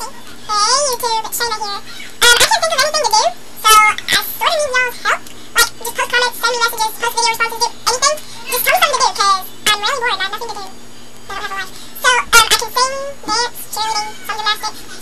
YouTube, Shayna here. I can't think of anything to do, so I sort of need y'all's help. Like, just post comments, send me messages, post video responses, do anything. Just tell me something to do, because I'm really bored and I have nothing to do. I don't have a life. So, I can sing, dance, cheerleading, some gymnastics,